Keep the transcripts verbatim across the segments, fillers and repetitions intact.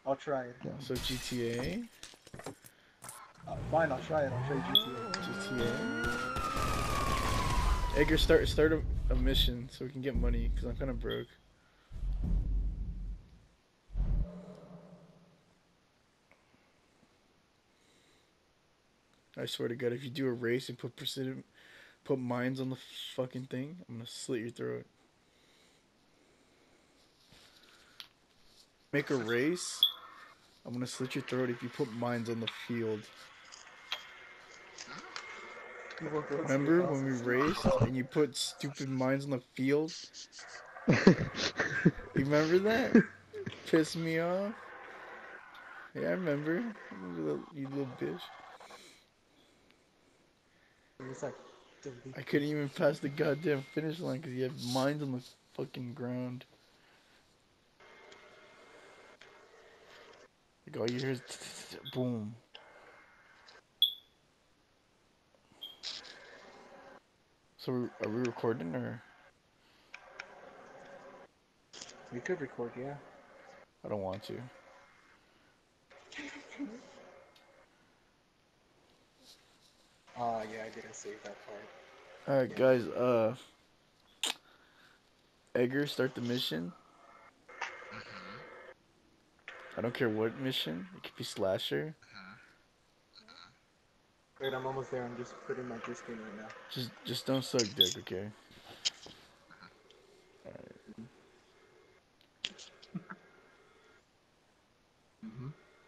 I'll try it. Yeah. So G T A. Uh, fine, I'll try it. I'll show you G T A. G T A. Edgar, start start a, a mission so we can get money because I'm kind of broke. I swear to God, if you do a race and put precision, put mines on the fucking thing, I'm gonna slit your throat. Make a race. I'm gonna slit your throat if you put mines on the field. Remember when we raced and you put stupid mines on the field? You remember that? Pissed me off. Yeah, I remember. I remember that, you little bitch. I couldn't even pass the goddamn finish line because you had mines on the fucking ground. Like all you hear is boom. So are we recording or? We could record, yeah. I don't want to. Ah, uh, yeah, I didn't save that part. Alright, yeah. guys, uh... Edgar, start the mission. Mm-hmm. I don't care what mission. It could be slasher. Uh-huh. Uh-huh. Wait, I'm almost there. I'm just putting my disc in right now. Just just don't suck dick, okay? Uh-huh. Alright. Mm-hmm.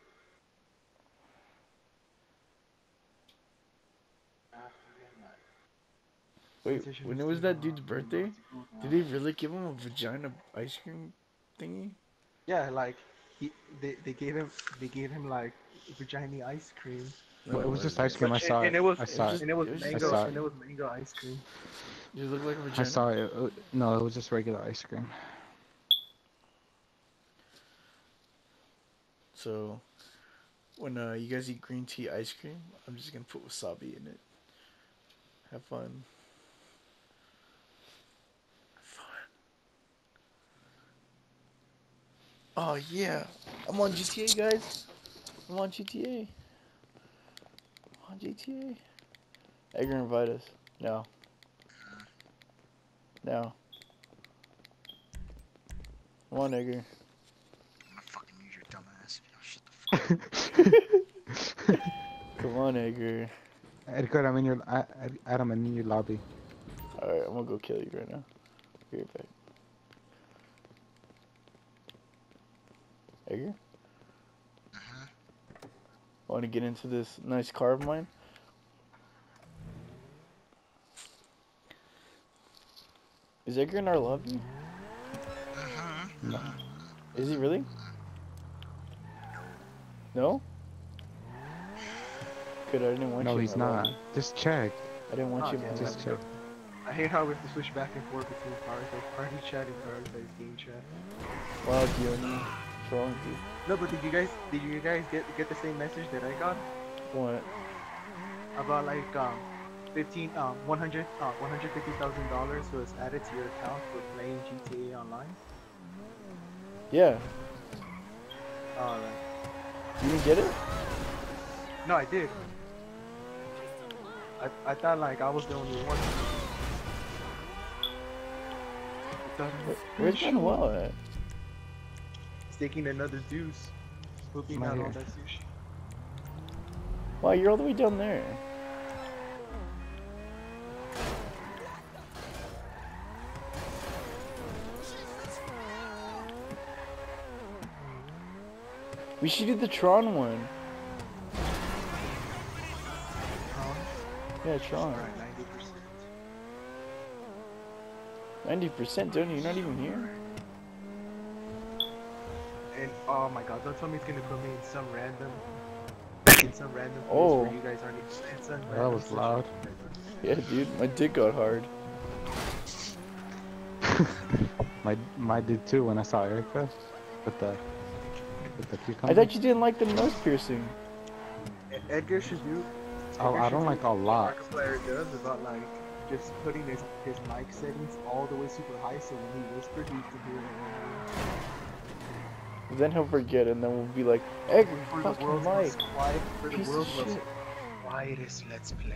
Wait, when it was that dude's birthday, did they really give him a vagina ice cream thingy? Yeah, like he, they, they gave him, they gave him like vagina ice cream. No, well, it was it just wasn't. ice cream. I But, saw and, it. and it was, I saw just, it. and it was it was mango, just- and it was mango ice cream. Does it look like a vagina? I saw it. it. No, it was just regular ice cream. So, when uh, you guys eat green tea ice cream, I'm just gonna put wasabi in it. Have fun. Have fun. Oh yeah, I'm on G T A, guys. I'm on G T A. I'm on G T A. Edgar, invite us. No. No. Come on, Edgar. I'm gonna fucking use your dumb ass. You know, shut the fuck Come on, Edgar. Edgar, I'm in your. I, Adam, I'm in your lobby. Alright, I'm gonna go kill you right now. Be right back. Edgar? Uh-huh. Want to get into this nice car of mine? Is Edgar in our lobby? Uh-huh. No. Is he really? No? Good, I didn't want No, you in he's our not. lobby. Just check. I didn't want Oh, you in yeah, my Just lobby. check. I hate how we have to switch back and forth between prioritize party chat and prioritize game chat. Wow, Diony. What's wrong with you? No, but did you guys, did you guys get get the same message that I got What? about like um, fifteen um, one hundred uh, one hundred fifty thousand dollars was added to your account for playing G T A Online? Yeah. Alright. You didn't get it? No, I did. I I thought like I was the only one. I thought I was Where, where's Manuel at? taking another deuce, pooping Right out all here. that sushi. Wow, you're all the way down there. We should do the Tron one. Tron? Yeah, Tron. Alright, ninety percent. ninety percent, don't you? You're not even here? And oh my god, don't tell me it's gonna put me in some random, in some random place Oh. where you guys aren't even. In some That random was situation loud. you guys aren't- Yeah, dude, my dick got hard. my my did too when I saw Erica with the with the cucumber. I thought you didn't like the nose piercing. Ed- Edgar should do. Oh, Edgar I should don't do like a what lot. Markiplier does about like just putting his his mic settings all the way super high so when he whispers you can hear it. Then he'll forget, and then we'll be like, Edgar, For the fucking world's Mike, most quiet, for the piece of world's most shit. quietest Let's Play.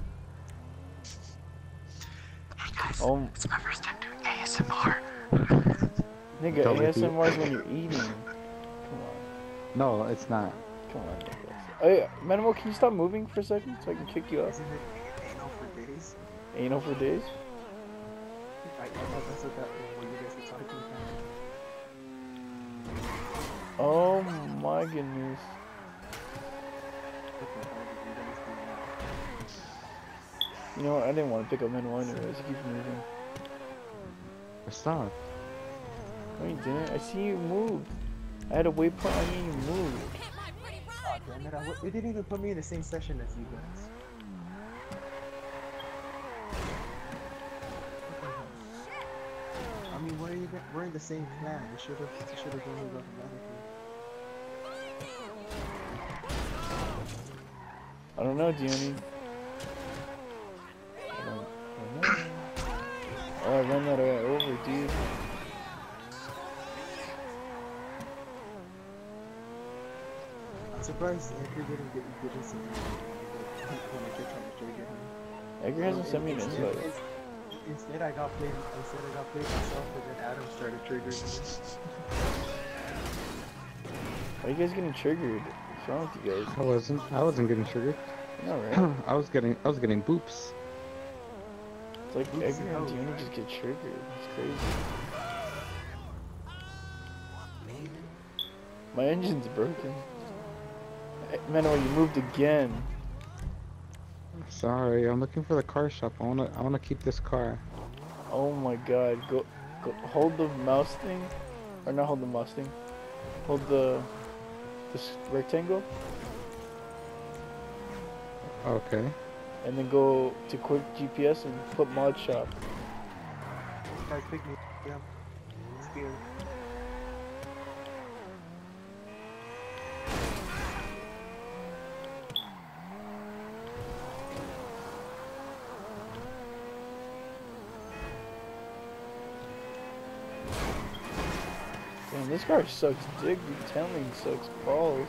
Hey guys, Oh, it's my first time doing A S M R. nigga, Don't A S repeat. M R is when you're eating. Come on, No, it's not. come on, Nicholas. Hey, Manimal, can you stop moving for a second so I can kick you out? Isn't it anal for days? Anal for days? I, I thought that's what that what you guys were talking about. Oh my goodness. What the hell did you guys do now? You know what? I didn't want to pick up Manimal anyways. He keeps moving. Stop. No, you didn't. I see you move. I had a waypoint on you, you moved. Oh, damn it, I w it didn't even put me in the same session as you guys. What the hell? I mean, we're, even, we're in the same clan. You should have you should have done it automatically. I don't know, Gianni. I don't, I don't know. Oh, I ran that right over, dude. I'm surprised Edgar didn't get didn't see me when I kept trying to trigger him. Edgar hasn't sent me an Instead- invite. ins- Instead, I got played. Instead, I got played myself, and then Adam started triggering me. Why are you guys getting triggered? What's wrong with you guys? I wasn't. I wasn't getting triggered. No, right? I was getting. I was getting boops. It's like Oops, Edgar and no, Gianni right? just get triggered. It's crazy. My engine's broken. Hey, Manuel, you moved again. Sorry, I'm looking for the car shop. I wanna. I wanna keep this car. Oh my god. Go, go hold the mouse thing. Or not hold the mouse thing. Hold the this rectangle. Okay. And then go to quick G P S and put mod shop. Guys, pick me up. I'm scared. Damn, this car sucks dick. Detailing sucks balls.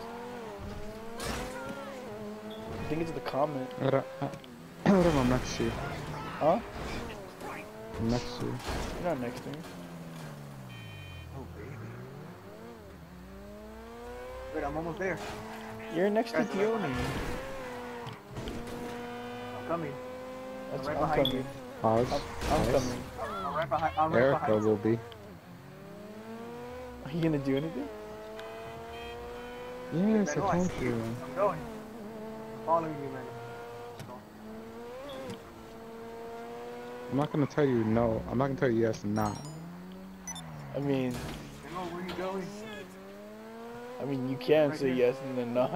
I think it's the comment. Ahora, ah, ahora I'm next to you. Huh? I'm next to you. You're not next to me. Oh baby. Wait, I'm almost there. You're next to Guys, I'm right Dione. behind I'm coming. That's right I'm behind coming. you. Pause. I'm, I'm Pause. coming. I'm right behind. I'm right Erica behind. will be. Are you gonna do anything? Yes, Man, oh, I I told see you. you. I'm going. I'm following you, man. I'm not gonna tell you no. I'm not gonna tell you yes and not. I mean, Hello, where are you going? I mean, you can Right say here. yes and then not.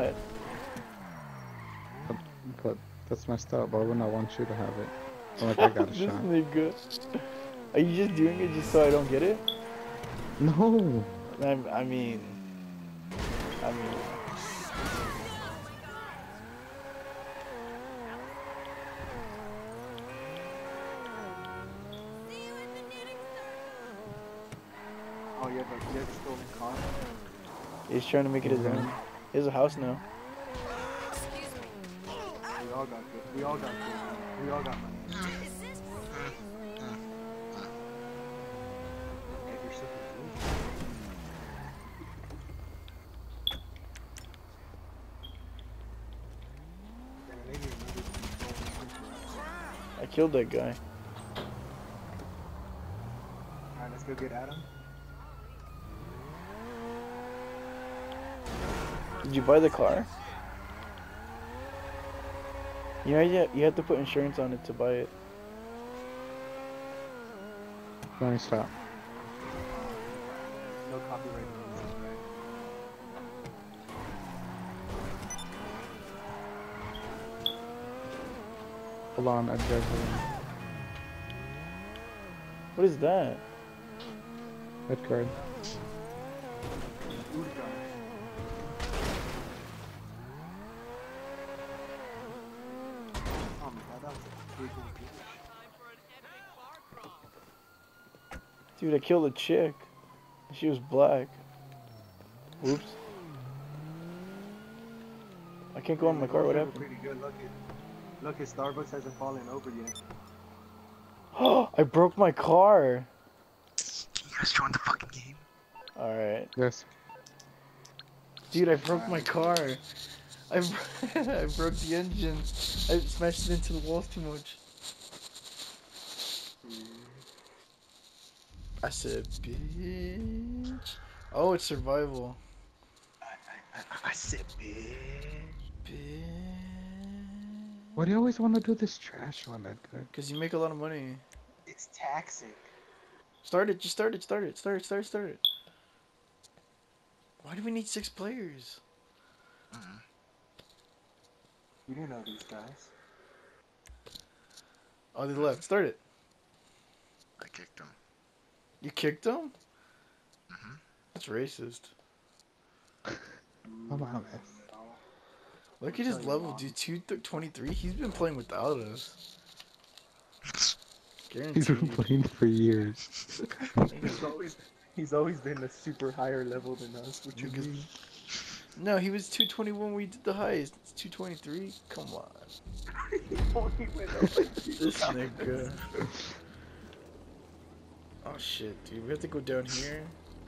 But that's messed up. But I would not want you to have it. It's not like I got a This shot. nigga. Are you just doing it just so I don't get it? No. I, I mean, I mean, Oh, you have a, you have a stolen car? he's trying to make it his Mhm. own. He has a house now. We all got good. We all got good. We all got money. Hey, you're so confused. Yeah, maybe you needed to be stolen. I killed that guy. Alright, let's go get Adam. Did you buy the car? You know, you, you have to put insurance on it to buy it. Let me stop. No copyright music, right? Hold on, I drive What is that? Red card. Food guy. Oh my god, that was a big one. Dude, I killed a chick. She was black. Whoops. I can't go in my car. What happened? Pretty good. Look, at, look, his Starbucks hasn't fallen over yet. Oh, I broke my car. Can you guys join the fucking game? All right, Yes. dude. I broke my car. I I broke the engine. I smashed it into the walls too much. I said, bitch. Oh, it's survival. I, I, I, I said, bitch. Bitch. Why do you always want to do this trash on that guy? Cause you make a lot of money. It's taxing. Start it. Just start it. Start it. Start it. Start it. Start it. Why do we need six players? Mm-hmm. You didn't know these guys. Oh, they left. Start it. I kicked him. You kicked them? Mm-hmm. That's racist. Come on, man. Look at his level, dude. two twenty-three. He's been playing without us. He's Guaranteed. been playing for years. He's always, he's always been a super higher level than us. What you Because- mean? No, he was two twenty-one when we did the highest. It's two twenty-three. Come on. He only went up like two This times. nigga. Oh shit, dude. We have to go down here.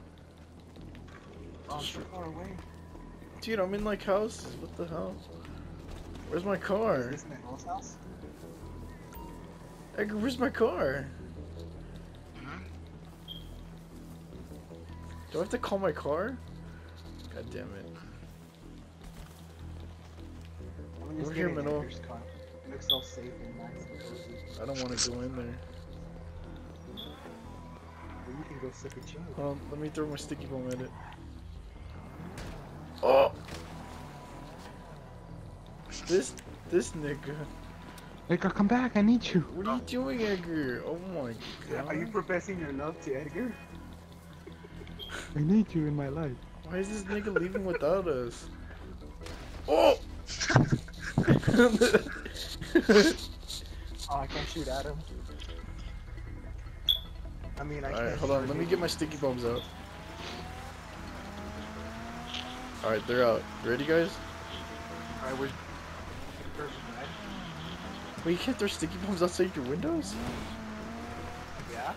Oh, I'm so far away. Dude, I'm in like houses. What the hell? Where's my car? Is this Manuel's house? Edgar, where's my car? Mm-hmm. Do I have to call my car? God damn it. I'm just Over here, getting Manuel. Edgar's car. It looks all safe and nice and cozy. I don't want to go in there. Well, you can go sip a chill. Hold on, let me throw my sticky bomb at it. Oh! This, this nigga. Edgar, come back. I need you. What are you doing, Edgar? Oh my god. Are you professing your love to Edgar? I need you in my life. Why is this nigga leaving without us? Oh! Oh, I can't shoot at him. I mean, I Alright, can't. hold on. shoot Let me him. get my sticky bombs out. Alright, they're out. Ready, guys? Alright, we're. First, right? Wait, you can't throw sticky bombs outside your windows? Yeah.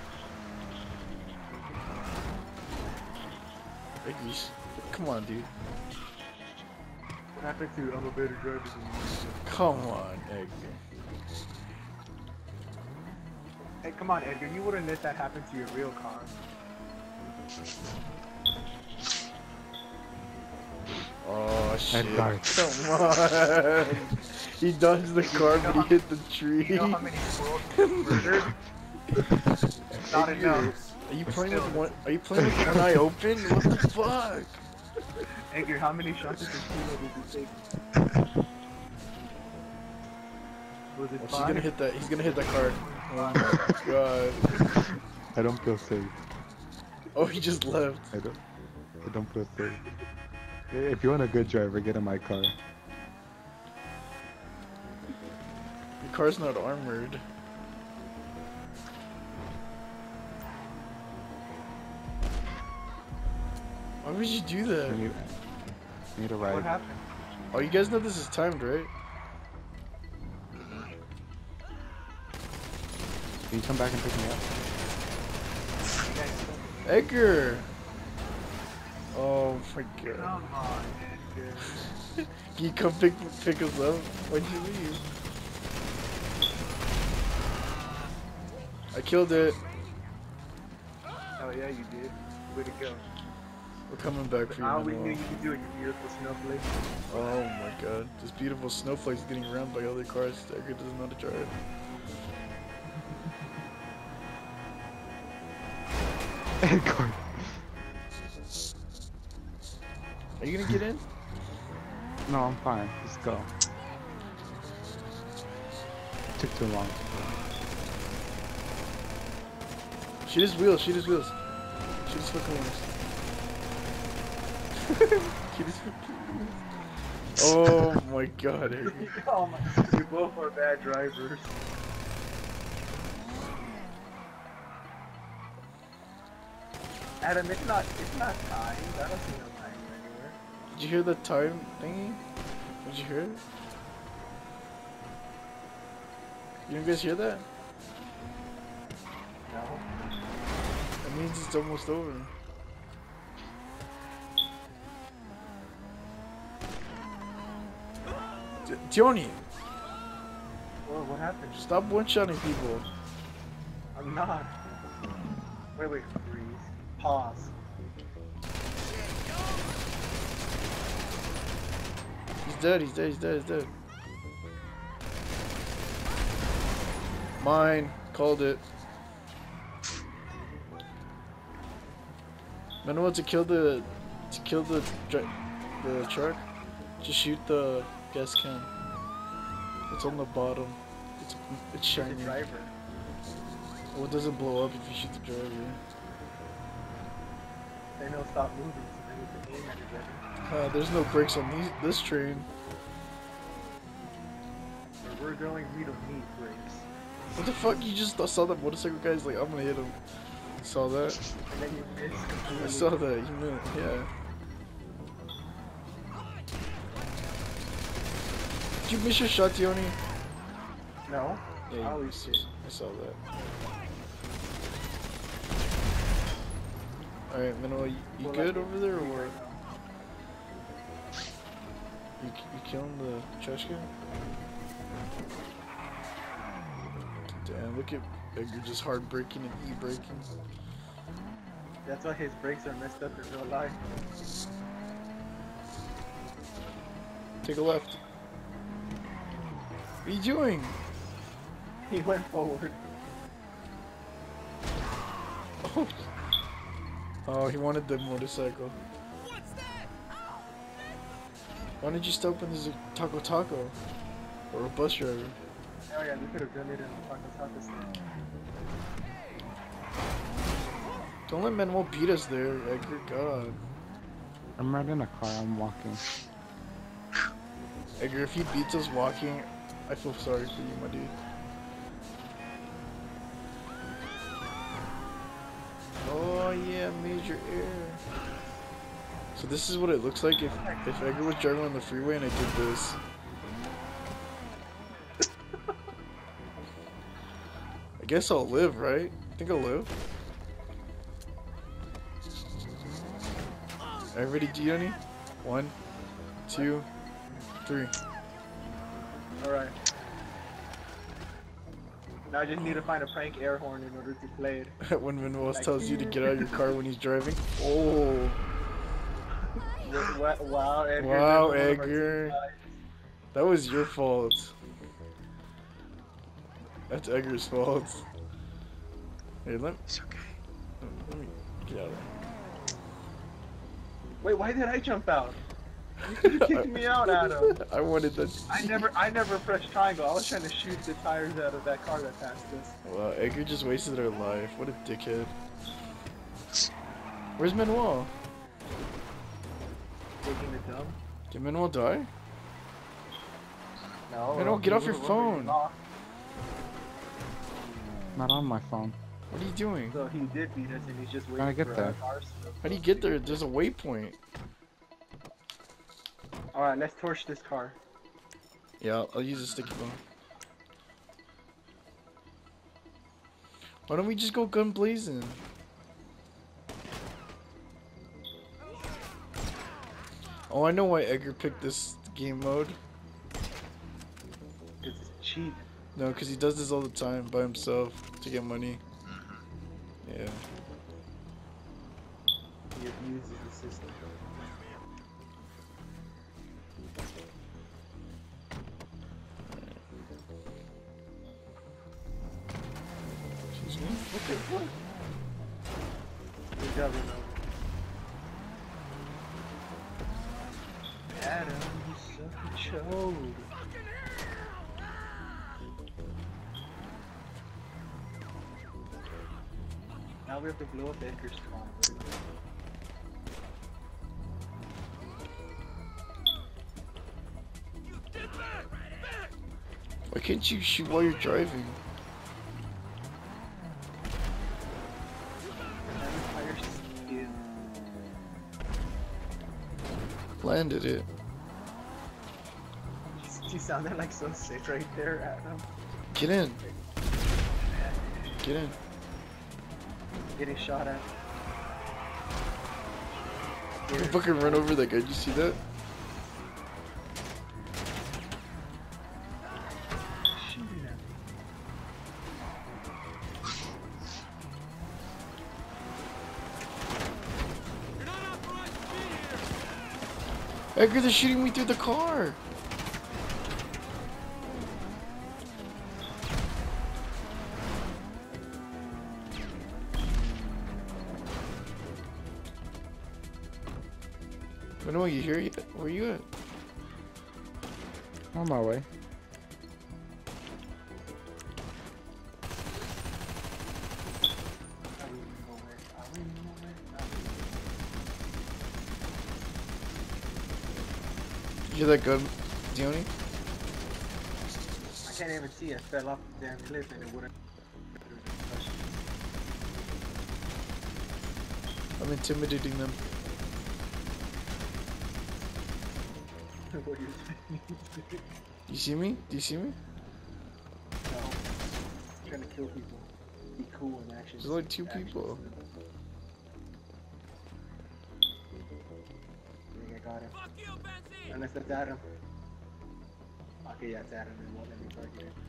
Edgar, come on, dude. What happened to I'm a better driver than you? Come on, Edgar. Hey, come on, Edgar. You wouldn't let that happen to your real car. Oh shit! Edgar. Come on! He dodged the car, but he hit the tree. You know how many squirrels you murdered? Not Edgar, enough. Are you playing with one? Are you playing with one eye open? What the fuck? Edgar, how many shots of tequila did you take? Was it Oh, she's five? gonna hit that. He's gonna hit that car. Oh my god! I don't feel safe. Oh, he just left. I don't. I don't feel safe. If you want a good driver, get in my car. Your car's not armored. Why would you do I that? need, I need a What ride. happened? Oh, you guys know this is timed, right? Can you come back and pick me up? You guys don't- Edgar! Oh my god. Come on, Edgar. Can you come pick, pick us up? Why'd you leave? I killed it. Oh yeah, you did. Way to go. We're coming back for you, I always knew Manuel. you could do it, you beautiful snowflake. Oh my god. This beautiful snowflake's getting rammed by other cars. Edgar doesn't know how to drive. Edgar. Are you gonna get in? No, I'm fine. Let's go. Took too long. Shoot his wheels, shoot his wheels. Shoot his fucking wheels. Shoot his fucking wheels. Oh my god, Edgar. Oh my, you both are bad drivers. Adam, it's not, it's not timed. I don't see no Did you hear the time thingy? Did you hear it? You guys hear that? No. That means it's almost over. D Tioni, Whoa, what happened? stop one-shotting people. I'm not. Wait, wait, freeze. Pause. He's dead, he's dead, he's dead, he's dead. Mine. Called it. Manuel, to kill the to kill the dr- the truck, just shoot the gas can. It's on the bottom. It's it's Shoot shiny. the driver. Well, it doesn't blow up if you shoot the driver. They know stop moving, so they need to aim at each other. Uh, there's no brakes on these, this train. Where we're going, we don't need brakes. What the fuck? You just saw that motorcycle guy's like, I'm gonna hit him. Saw that? And then you miss completely. I saw that. You meant, yeah. Did you miss your shot, Tioni? No? Yeah, I you always missed do. it. I saw that. Alright, Manuel, you, you Well, good like, over there or right what? now. You, you killing the trash can? Damn, look at Edgar just hard braking and e-braking. That's why his brakes are messed up in real life. Take a left. What are you doing? He went forward. Oh, oh he wanted the motorcycle. Why did you stop when there's a Taco Taco? Or a bus driver? Oh yeah, we could have done it in the fucking Taco stand. Don't let Manuel beat us there, Edgar. God. I'm not in a car, I'm walking. Edgar, if he beats us walking, I feel sorry for you, my dude. Oh yeah, major error. So this is what it looks like if, if Edgar was driving on the freeway and I did this. I guess I'll live, right? I think I'll live. Everybody, do you any? One, two, three. Alright. Now I just need to find a prank air horn in order to play it. When Manuel tells you to get out of your car when he's driving. Oh. Wa- Wow, Edgar. Wow, you're one of our Edgar. team guys. That was your fault. That's Edgar's fault. Hey, let, It's okay. let me get out of there. Wait, why did I jump out? You could have kicked me out, Adam. I wanted that. I never, I never pressed triangle. I was trying to shoot the tires out of that car that passed us. Wow, Edgar just wasted our life. What a dickhead. Where's Manuel? Taking the dump. Did Manuel die? No. Manuel, get off your we're- we're phone. lost. Not on my phone. What are you doing? So he did beat us, and he's just How'd I waiting get for there? our cars. How do you get there? There's a waypoint. All right, let's torch this car. Yeah, I'll, I'll use a sticky bomb. Why don't we just go gun blazing? Oh, I know why Edgar picked this game mode. It's cheap. No, because he does this all the time by himself to get money. Yeah. He abuses the system. Excuse me? What the fuck? Good job, Ronaldo. Adam, you suck a chode. Now we have to blow up Edgar's car. Why can't you shoot while you're driving? Entire skin. landed it. You sounded like so sick right there, Adam. Get in. Get in. Getting shot at. You fucking run over that guy. Did you see that? Shooting at me. Edgar, they're shooting me through the car. I know you here yet. Where are you at? On my way. Did you hear that gun, Dione? I can't even see. I fell off the damn cliff and it wouldn't. I'm intimidating them. What are you saying? You see me? Do you see me? No. I'm trying to kill people. Be cool and actions. There's only two actions. people. I think I got him. Unless that's Adam. Okay, yeah, it's Adam. It won't let me target it.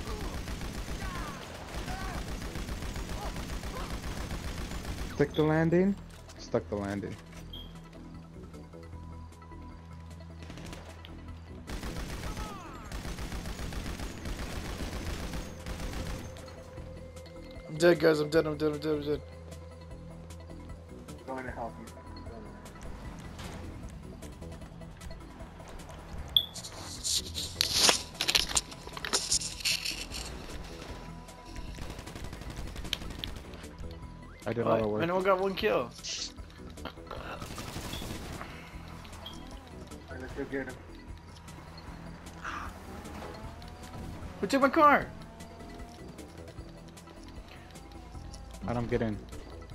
Stick the landing. Stuck the landing. I'm dead, guys. I'm dead. I'm dead. I'm dead. I'm dead. I'm going to help you. I did all the Oh, work. I only got one kill. Alright, let's go get him. Who took my car? I don't get in.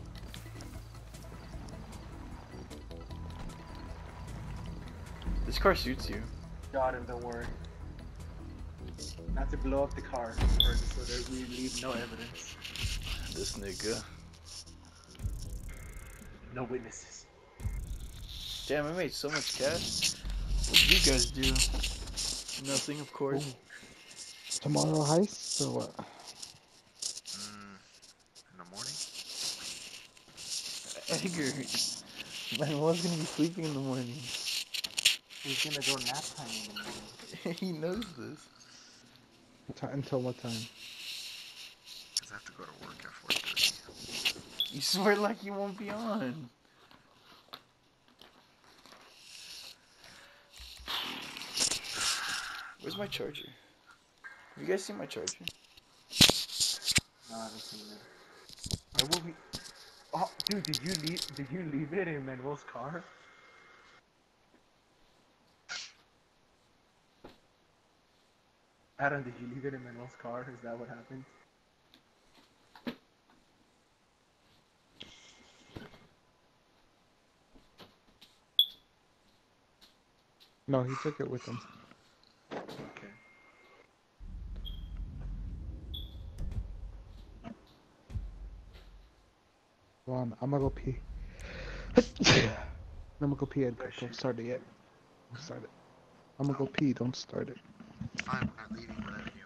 This car suits you. Got him, don't worry. Not to blow up the car first so that we leave no evidence. This nigga. No witnesses. Damn, I made so much cash. What did you guys do? Nothing, of course. Tomorrow heist or what? Mm, in the morning? Edgar. Man, was gonna be sleeping in the morning. He's gonna go nap time in the morning. He knows this. What ti- until what time? Because I have to go to work at four thirty. You swear like you won't be on. Where's my charger? Have you guys seen my charger? No, I haven't seen it. I will be. Oh, dude, did you leave? Did you leave it in Manuel's car? Adam, did you leave it in Manuel's car? Is that what happened? No, he took it with him. Okay. Hold on, I'm gonna go pee. I'm gonna go pee. Edgar. Don't start it yet. Don't start it. I'm gonna go pee. Don't start it. Fine, I'm not leaving without you.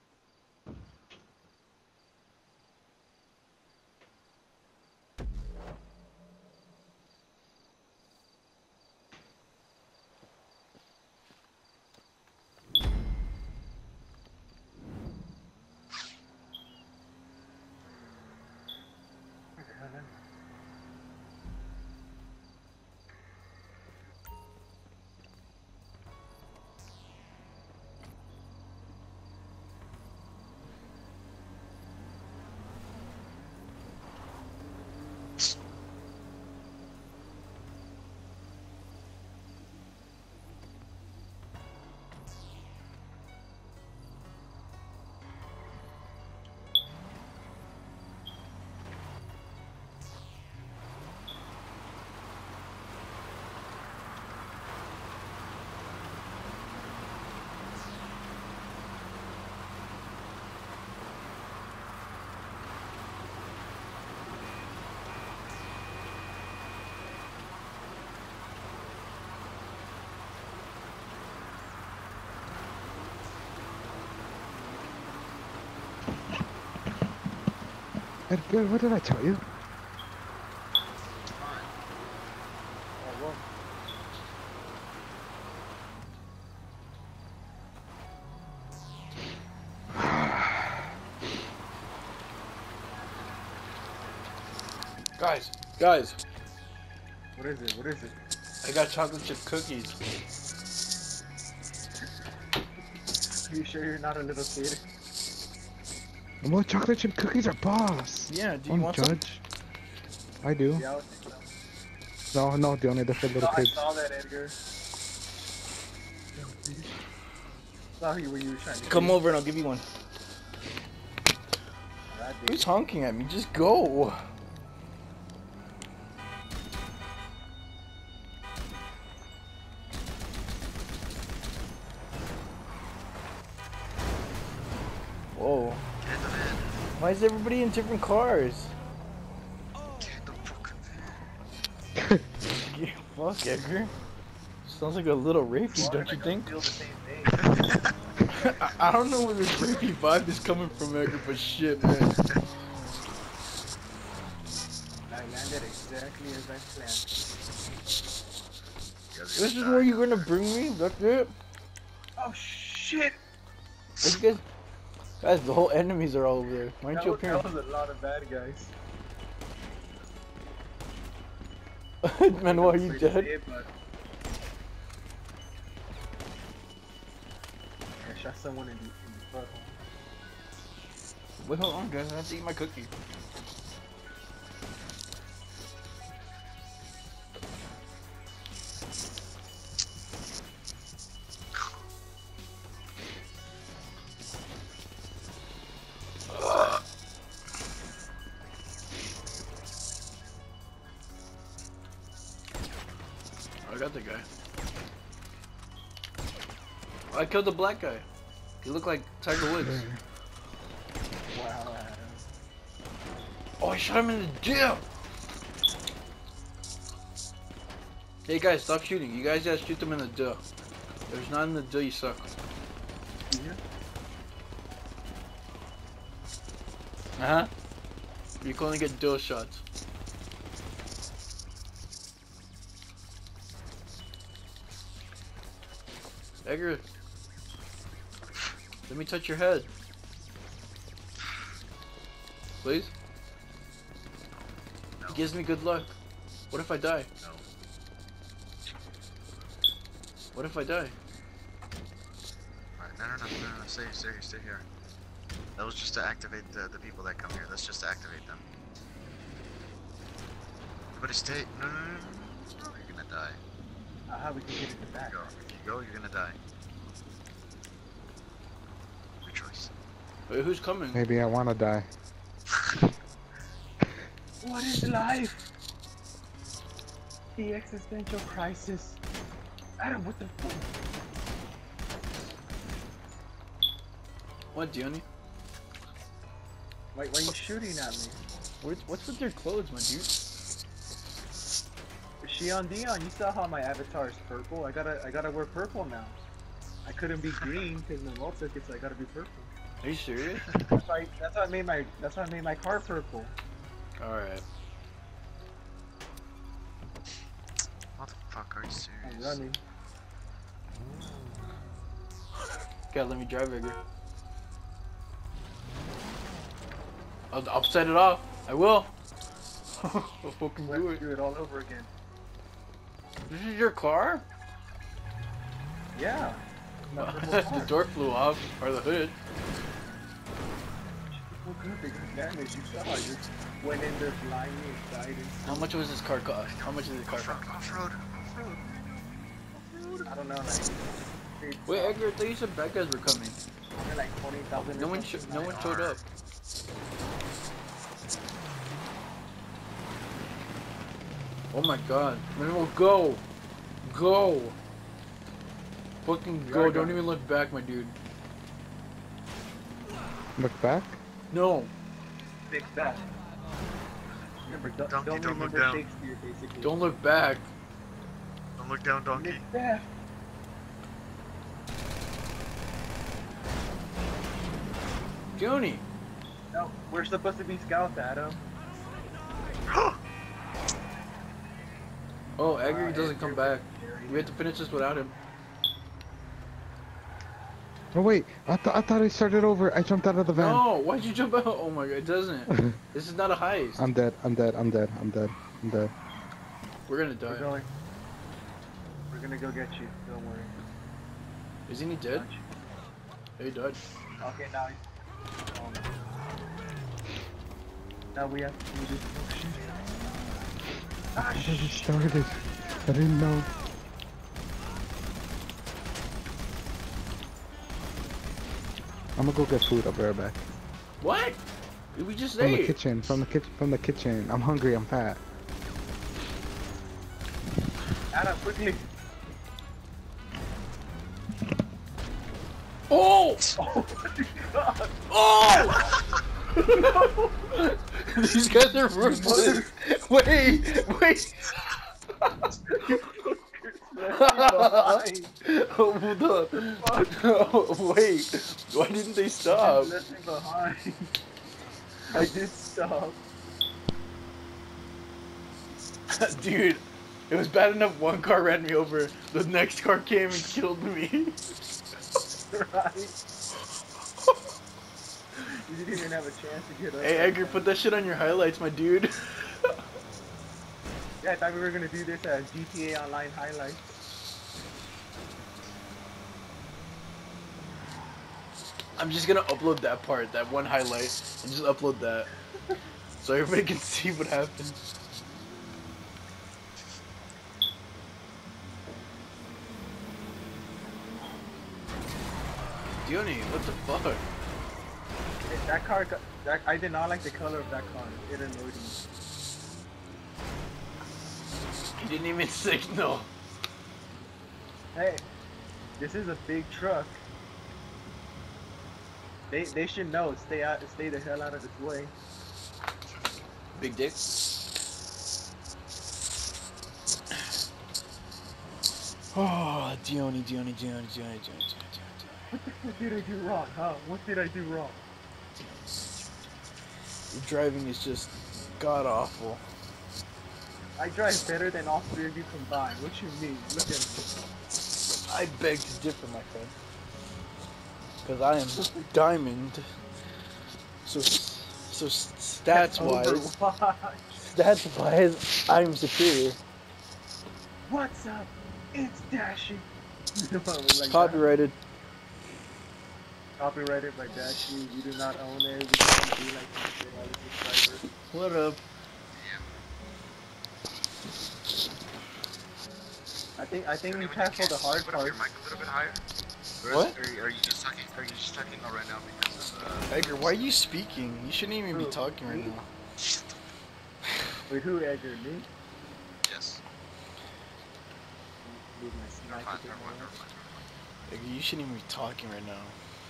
Where the hell am I? Edgar, what did I tell you? Oh, well. Guys, guys, What is it? What is it? I got chocolate chip cookies. Are you sure you're not a little kid? Well, chocolate chip cookies are boss. Yeah, do you Don't want some? judge. I do. Yeah, I was No, no, the only they're for no, little I kids. saw that, Edgar. Sorry, were you trying to Come eat? over and I'll give you one. Alright, dude. Who's honking at me? Just go. Whoa. Get in the van. Why is everybody in different cars? Get in the fucking van. Yeah, fuck, Edgar. Sounds like a little rapey, don't you think? Feel the same thing. I, I don't know where this rapey vibe is coming from, Edgar, but shit, man. I landed exactly as I planned. You guys This are is gonna where die. you're gonna bring me? That's it? Oh shit! Look, guys, guys, the whole enemies are all over there. Why aren't That you was, up here? that was a lot of bad guys. Manuel, are you Pretty dead? dead, but- I shot someone in the, in the butt. Wait, hold on, guys. I have to eat my cookie. I got the guy. I killed the black guy. He looked like Tiger Woods. Wow. Oh, I shot him in the gym. Hey guys, stop shooting. You guys gotta shoot them in the duh. If there's not in the duh, you suck. Yeah. Uh huh. You can only get duh shots. Edgar, let me touch your head. Please? No. It gives me good luck. What if I die? No. What if I die? Alright, no, no, no, no, no, stay, stay, stay here. That was just to activate the, the people that come here. That's just to activate them. Everybody stay. No, no, no, no, no. You're gonna die. Uh, how we can get it back? Go. If you go, you're gonna die. Your choice. Wait, who's coming? Maybe I wanna die. What is life? The existential crisis. Adam, what the fuck? What, Diony? Why, why are you shooting at me? What's, what's with your clothes, my dude? Shion Dion, you saw how my avatar is purple? I gotta, I gotta wear purple now. I couldn't be green because my wall took it, so I gotta be purple. Are you serious? That's why, that's why I made my, that's why I made my car purple. Alright. What the fuck, are you I'm serious? running. Gotta let me drive, Edgar. I'll, I'll set it off. I will. I'll fucking do Let's it. do it all over again. This is your car? Yeah. My purple the car. door flew off, or the hood. Well, good, they got damage. You saw how you went in there blindly and died. How much was this car cost? How much did the car Off-road, cost? off-road, off-road. I don't know, like. It's, Wait, uh, Edgar, I thought you said bad guys were coming. they're like twenty thousand. No one, sh no one showed up. Oh my god. Manuel, go! Go! Fucking You go, are don't going. even look back, my dude. Look back. No! Fix that. Remember, don't, Donkey, don't don't look remember down. Shakespeare, basically. Don't look back. Don't look down, donkey. Fix that. Joni! No, we're supposed to be scouts, Adam. Oh, Edgar Uh, doesn't come back. We have to finish this without him. Oh wait, I thought I thought I started over. I jumped out of the van. No, why'd you jump out? Oh my god, it doesn't. This is not a heist. I'm dead. I'm dead. I'm dead. I'm dead. I'm dead. We're gonna We're die. going. We're gonna go get you. Don't worry. Isn't he dead? He died. Okay, now he's. Um, now we have to do this. Ah, I already sh- started. I didn't know. I'm gonna go get food. I'll be right back. What? We just From the ate. kitchen. From the kitchen. From the kitchen. I'm hungry. I'm fat. Adam, quickly. Oh! Oh my god. Oh! These guys are ruthless. Wait, wait. Oh, hold up. Oh, wait. Why didn't they stop? Left me behind. I did stop. Dude, it was bad enough one car ran me over. The next car came and killed me. Right? You didn't even have a chance to get up. Hey, Edgar, put that shit on your highlights, my dude. Yeah, I thought we were gonna do this as G T A Online highlights. I'm just gonna upload that part, that one highlight, and just upload that. So everybody can see what happened. Diony, what the fuck? Hey, that car, got- that I did not like the color of that car. It annoyed me. He didn't even signal. Hey, this is a big truck. They they should know. Stay out. Stay the hell out of this way. Big dick. Oh, Diony, Diony, Diony, Diony, Diony, Diony, What did I do wrong, huh? What did I do wrong? Your driving is just god awful. I drive better than all three of you combined. What you mean? Look at me. I beg to differ, my friend. Because I am diamond. So, so stats wise, Overwatch. stats wise, I'm superior. What's up? It's Dashy. like that. Copyrighted. Copyrighted by Dashy. We do not own it. We can't be like this. All the subscribers. What up? I think I think we tackled the hard Put up part. your mic a little bit higher. Or What? Is, are, you, are you just talking? Are you just talking about right now because of uh? Edgar, why are you speaking? You shouldn't even be Who? talking right Me? now. Wait, who, Edgar? Me? Yes. Move my Never sniper mind. to Never the mind. left. Never mind. Edgar, you shouldn't even be talking right now.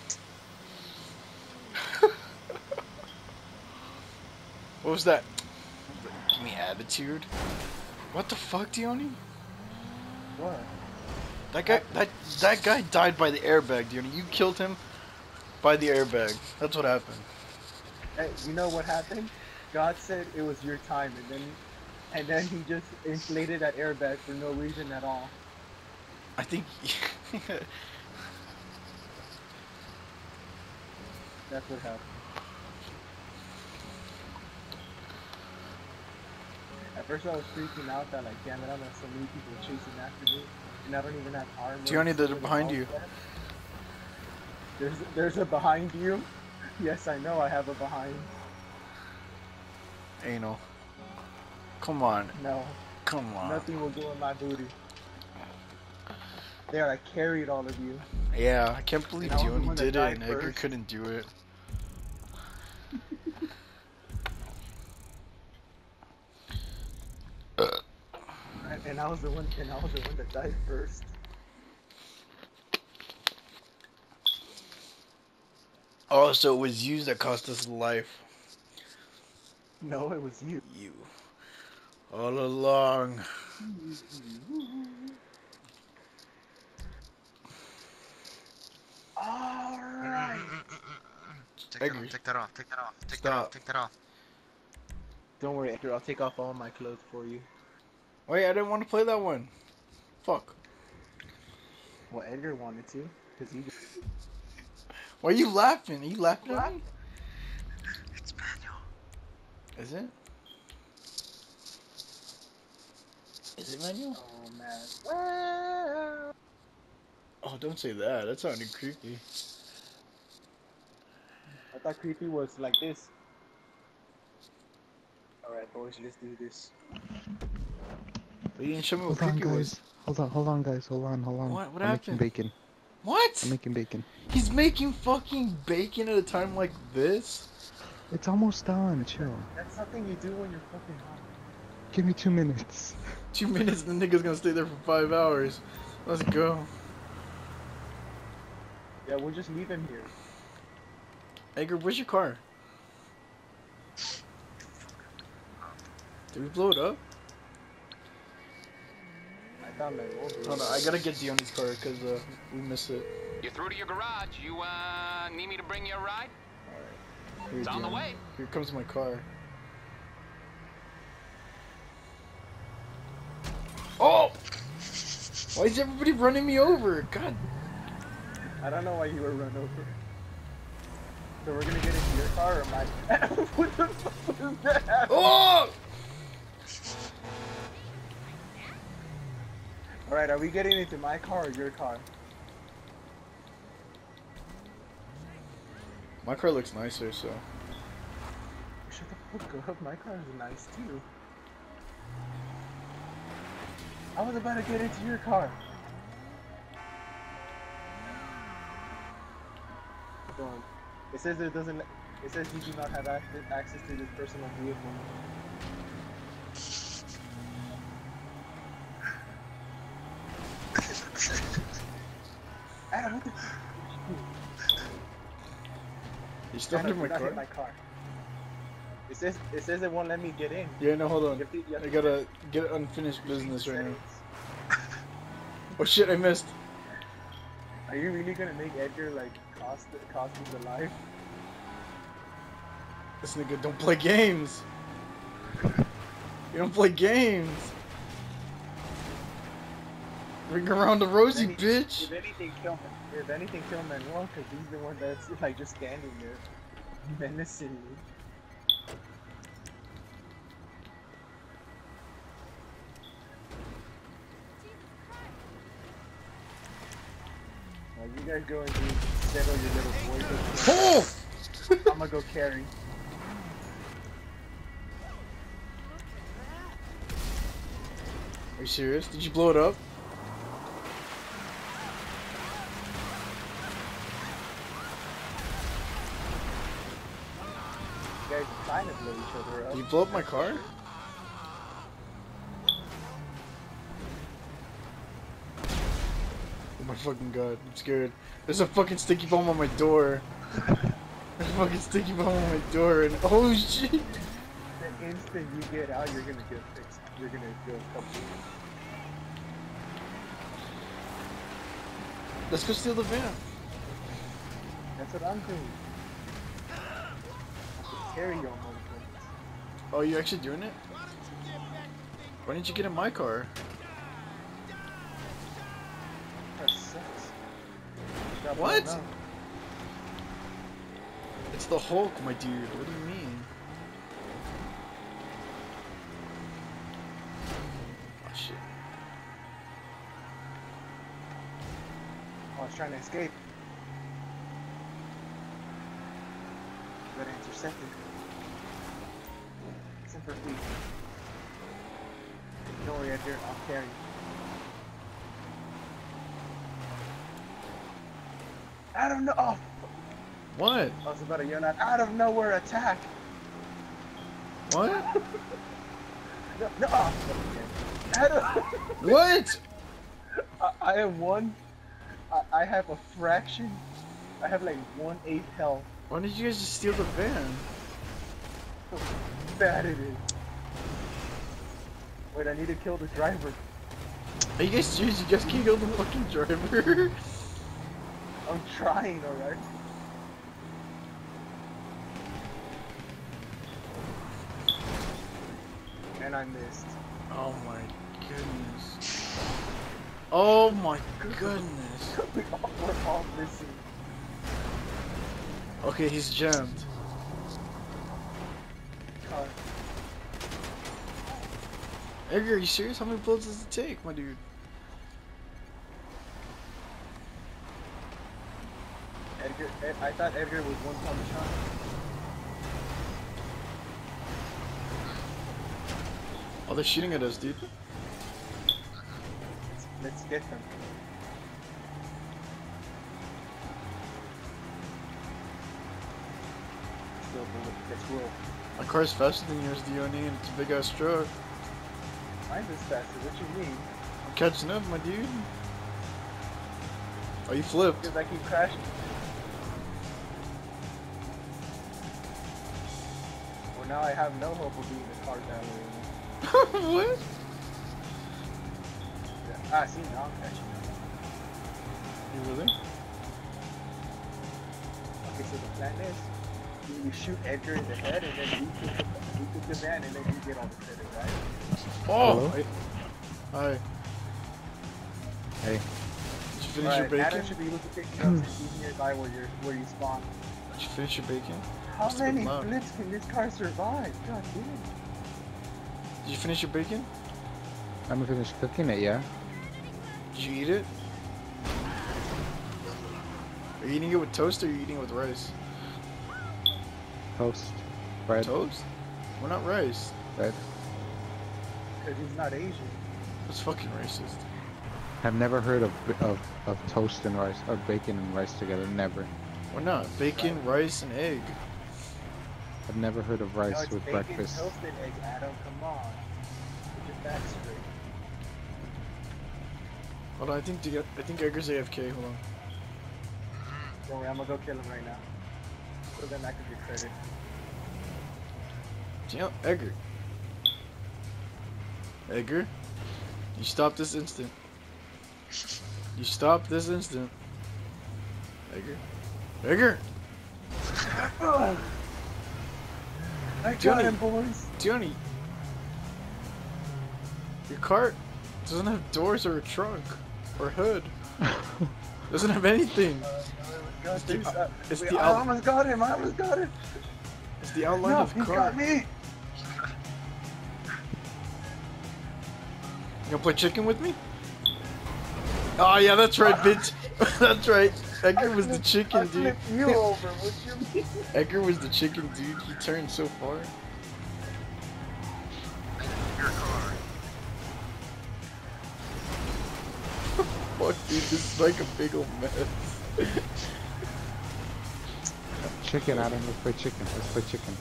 What was that? Give me attitude. What the fuck, Diony? What? That guy, that that guy died by the airbag, Diony. You killed him by the airbag. That's what happened. Hey, you know what happened? God said it was your time, and then, and then he just inflated that airbag for no reason at all. I think. That's what happened. At first I was freaking out that like, damn it, I'm gonna so many people chasing after me, and I don't even have armor. Tierney, they're and behind all you. that. There's there's a behind you. Yes, I know I have a behind. Anal. Come on. No, Come on. nothing will go in my booty. There, I carried all of you. Yeah, I can't believe And I was the Diony one that did it died and Edgar first. couldn't do it. And, and I was the one, and I was the one that died first. Oh, so it was you that cost us life. No, it was you. You. All along. All right. Take that Edgar. off. Take that off. Take that off. Take that Stop. off. Take that off. Don't worry, Edgar. I'll take off all my clothes for you. Wait, I didn't want to play that one. Fuck. Well, Edgar wanted to, cause he. Why are you laughing? Are you laughing at me? It's manual. Is it? Is it manual? Oh man. Well. Oh, don't say that. That sounded creepy. I thought creepy was like this. All right, boys, let's do this. But you didn't show me what Hold on, creepy guys. was. Hold on, hold on, guys. Hold on, hold on. What? What I'm happened? making bacon. What? I'm making bacon. He's making fucking bacon at a time like this? It's almost done. Chill. That's something you do when you're fucking hot. Give me two minutes. Two minutes and the nigga's gonna stay there for five hours. Let's go. Yeah, we'll just leave him here. Edgar, where's your car? Did we blow it up? I found my old Hold on, I gotta get Dion's car because uh, we missed it. You're through to your garage. You, uh, need me to bring you a ride? Here, It's on the Dion. way. Here comes my car. Oh! Why is everybody running me over? God. I don't know why you were run over. So we're gonna get into your car or my. What the fuck was that? Oh! All right, are we getting into my car or your car? My car looks nicer, so. Shut the fuck up. My car is nice too. I was about to get into your car. Don't. It says it doesn't. It says you do not have access access to this personal vehicle. Adam, what the? You still Adam, under my do not hit car? my car. It says it says it won't let me get in. Yeah, no, hold You on. have to- you have I to gotta get unfinished business right now. settings. Oh shit, I missed. Are you really gonna make Edgar like cost cost his life? This nigga don't play games. You don't play games. Ring around the rosy, If any- bitch. If anything, kill him. If anything, kill Manuel, because he's the one that's like just standing there, menacing me. Now you guys go and do settle your little boy. Oh! I'm gonna go carry. Are you serious? Did you blow it up? You guys are trying to blow each other up. Did you blow up my car? Oh my fucking god, I'm scared. There's a fucking sticky bomb on my door. There's a fucking sticky bomb on my door and oh shit! The instant you get out, you're gonna get fixed. You're gonna go come. Let's go steal the van. That's what I'm doing. I can carry your motherfuckers. Oh, you actually doing it? Why didn't you get in my car? That sucks. Got What? blown up. It's the Hulk, my dude. What do you mean? Oh shit. Oh, I was trying to escape. Got intercepted. It's in for feet. Don't worry, Edgar. I'll carry you. I don't know. Oh, What? I was about to yell out out of nowhere attack. What? No, no. Oh, I, don't, What? I, I have one. I, I have a fraction. I have like one eighth health. Why did you guys just steal the van? How bad it is. Wait, I need to kill the driver. Are you guys serious? You guys can't kill the fucking driver? I'm trying, alright? and I missed. Oh my goodness. Oh my goodness. We all, we're all missing. Okay, he's jammed. Uh, Edgar, are you serious? How many bullets does it take, my dude? Edgar, Ed, I thought Edgar was one punch shot. Oh, they're shooting at us, dude. Let's, let's get them. Still, let's roll. My car's faster than yours, D O N E, and it's a big ass truck. Mine's is faster. What you mean? I'm catching up, my dude. Oh, you flipped. Because I keep crashing. Well, now I have no hope of being a car that way. What? Yeah. Ah, see, now I'm catching up. You really? Okay, so the plan is, you, you shoot Edgar in the head, and then you take the, you take the van, and then you get all the credit, right? Oh! Hello? I, hi. Hey. Did you finish Alright, your bacon? Adam should be able to pick you up since he's nearby where, you're, where you spawn. Did you finish your bacon? How Must have been many loud. flips can this car survive? God damn. Did you finish your bacon? I'm finished cooking it, yeah? Did you eat it? Are you eating it with toast or are you eating it with rice? Toast. Bread. Toast? Why not rice? Bread. Because he's not Asian. That's fucking racist. I've never heard of, of of toast and rice, or bacon and rice together. Never. Why not? Bacon, rice, and egg. I've never heard of No, rice it's with bacon, breakfast. toasted egg, Adam. Come on. Get your facts straight. Hold on, I think to get, I think Edgar's A F K. Hold on. Don't worry, I'm gonna go kill him right now. So then I can get credit. Damn, Edgar. Edgar, you stop this instant. You stop this instant. Edgar. Edgar. Ugh. I got Johnny. him, boys. Johnny. Your cart doesn't have doors or a trunk or hood. Doesn't have anything. Uh, no, It's the- it's uh, it's wait, the I out- almost got him. I almost got him. It's the outline No, of he cart. got me. You gonna play chicken with me? Oh yeah, that's right, bitch. That's right. Edgar was the I chicken, dude. flipped you over. What you mean? Edgar was the chicken, dude. He turned so far. Your car. Fuck, dude, this is like a big old mess. Chicken, Adam. Let's play chicken. Let's play chicken.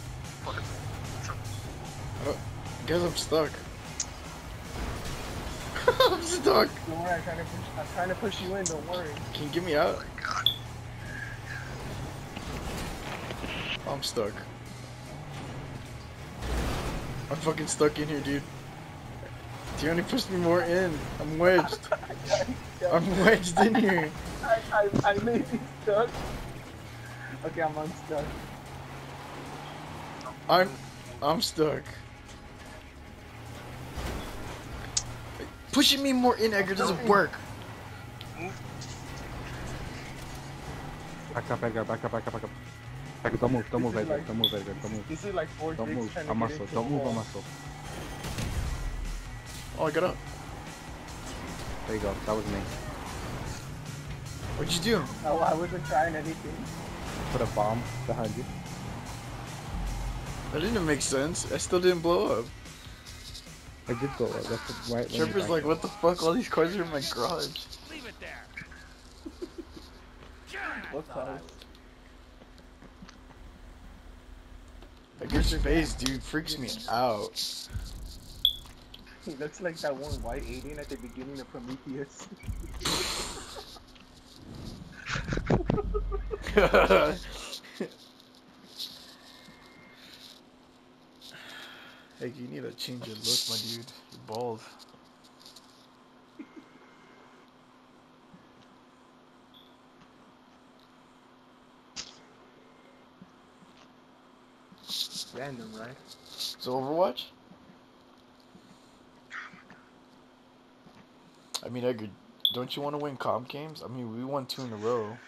Guys, I'm stuck. I'm stuck. Don't worry, I'm trying to push. I'm trying to push you in. Don't worry. Can you get me out? I'm stuck. I'm fucking stuck in here, dude. Tiani pushed me more in. I'm wedged. I'm wedged in here. I, I, I may be stuck. Okay, I'm unstuck. I'm, I'm stuck. Pushing me more in, Edgar, doesn't work. Back up, Edgar. Back up, back up, back up. Back up. Don't move. Don't move, This is Edgar. like- Don't move, Edgar. Don't move. This is like four Don't dicks move. trying to A get muscle. into Don't the move a wall. muscle. Oh, I got up. There you go. That was me. What'd you do? Oh, I wasn't trying anything. Put a bomb behind you. That didn't make sense. I still didn't blow up. I did go right. That's right. when you Trevor's back like, up. what the fuck? All these cars are in my garage. Leave it there. What cars? Edgar's face, dude, freaks me out. He looks like that one white alien at the beginning of Prometheus. Hey, you need to change your look, my dude. You're bald. Random, right? So Overwatch? I mean, Edgar, don't you want to win comp games? I mean, we won two in a row.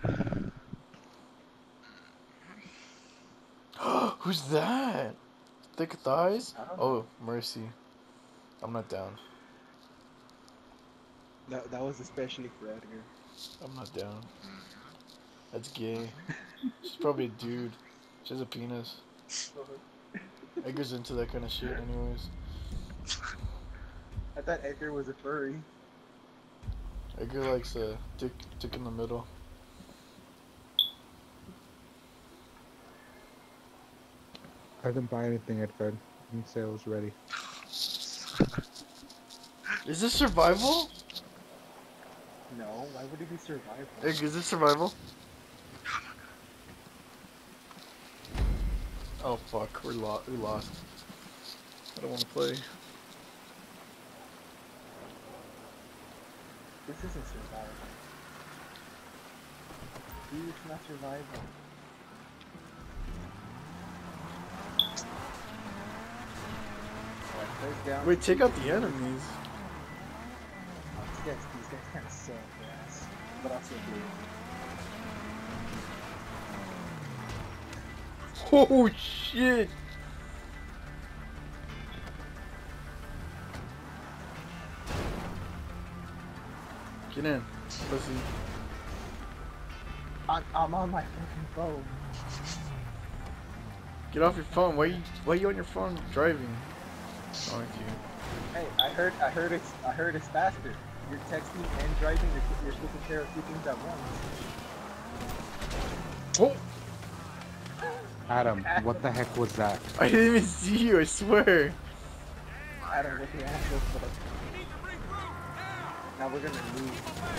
Who's that? Thick thighs? I don't know. Oh, Mercy. I'm not down. That, that was especially for Edgar. I'm not down. That's gay. She's probably a dude. She has a penis. Edgar's into that kind of shit anyways. I thought Edgar was a furry. Edgar likes a dick, dick in the middle. I didn't buy anything at Fred. I didn't say I was ready. Is this survival? No, why would it be survival? Edgar, is this survival? Oh fuck, we're lo we lost. I don't want to play. This isn't survival. Dude, it's not survival. Alright, first down. Wait, take out the enemies. Oh, these guys, these guys kind of suck, yes. But also blue. Oh shit! Get in, pussy. I'm, I'm on my fucking phone. Get off your phone. Why you why you on your phone driving? Oh, you. Hey, I heard, I heard it's, I heard it's faster. You're texting and driving. You're, you're taking care of two things at once. Oh! Adam, what the heck was that? I didn't even see you. I swear. I don't know what the actual fuck. Now we're gonna lose.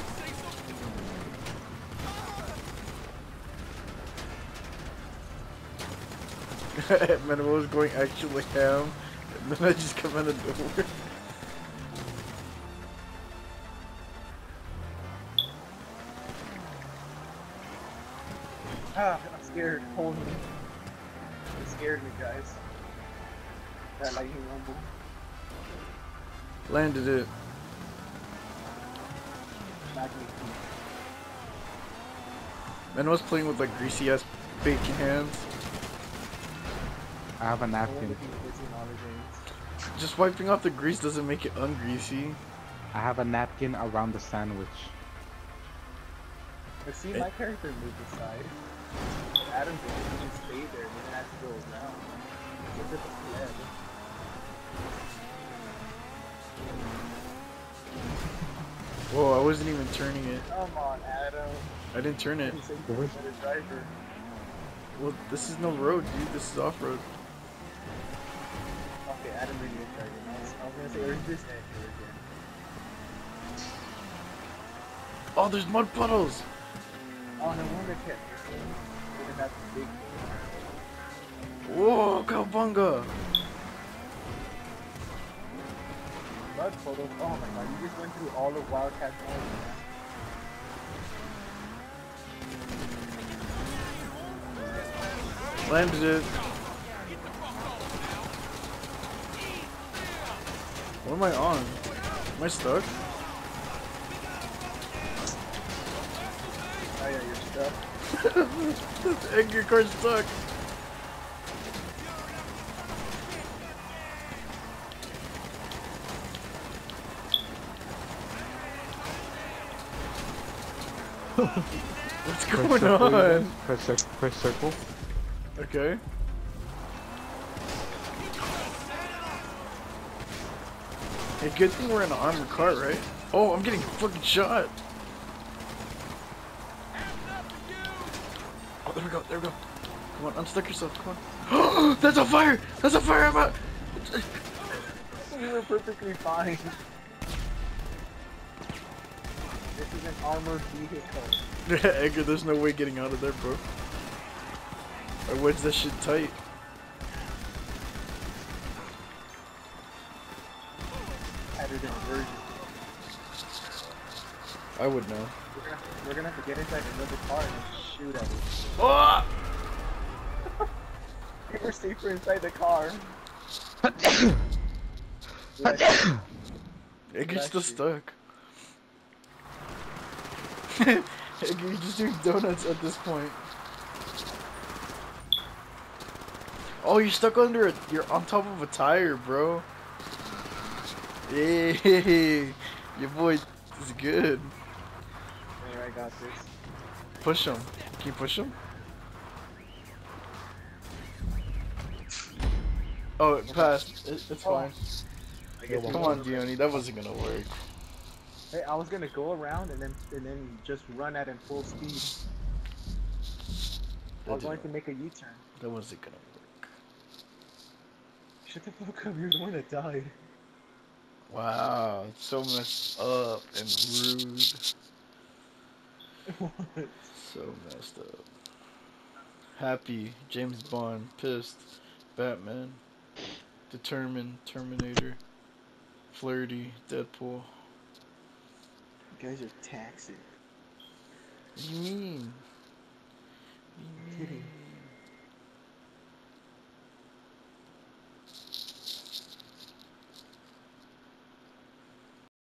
Manuel was going actually ham, and then I just come out of the door. Ah, I'm scared. Hold me. It scared me, guys. That lightning rumble. Landed it. Magnet. Manuel's playing with like greasy ass bacon hands. I have a I wonder napkin. if he's busy in all the games. Just wiping off the grease doesn't make it ungreasy. I have a napkin around the sandwich. But see, my character moved aside. Adam did. He just stayed there and didn't have to go around. Look at the head. Whoa, I wasn't even turning it. Come on, Adam. I didn't turn it. You said you're a better driver. Well, this is no road, dude. This is off-road. Okay, Adam really is driving. I was, I was gonna say, or is this Edgar again? Oh, there's mud puddles. Oh, no wonder kept missing. Look at that big thing. Whoa, cowbunga. Mud photos. Oh my god, you just went through all of Wildcat Mode, man. Landed it. What am I on? Am I stuck? Oh yeah, you're stuck. Egg, your car's stuck. What's Press going circle on? again. Press, cir press circle. Okay. Hey, good thing we're in an armored car, right? Oh, I'm getting fucking shot. Oh, there we go, there we go. Come on, unstuck yourself, come on. That's a fire! That's a fire! I'm out! We were perfectly fine. This is an armored vehicle. Edgar, there's no way getting out of there, bro. I wedged that shit tight. Tighter than a virgin. I would know. We're gonna, we're gonna have to get inside another car and shoot at it. Oh! We were safer inside the car. Edgar's still stuck. You're just doing donuts at this point. Oh, you're stuck under a. You're on top of a tire, bro. Hey, your boy is good. There, I got this. Push him. Can you push him? Oh, it passed. It, it's Oh. fine. I guess Come on, Dione. That wasn't gonna work. Hey, I was gonna go around and then and then just run at it full speed. I That, was going to didn't- make a U-turn. that wasn't gonna work. Shut the fuck up, you're the one that died. Wow, it's so messed up and rude. What? So messed up. Happy, James Bond, pissed, Batman, determined, Terminator, flirty, Deadpool. You guys are taxing. What do you mean?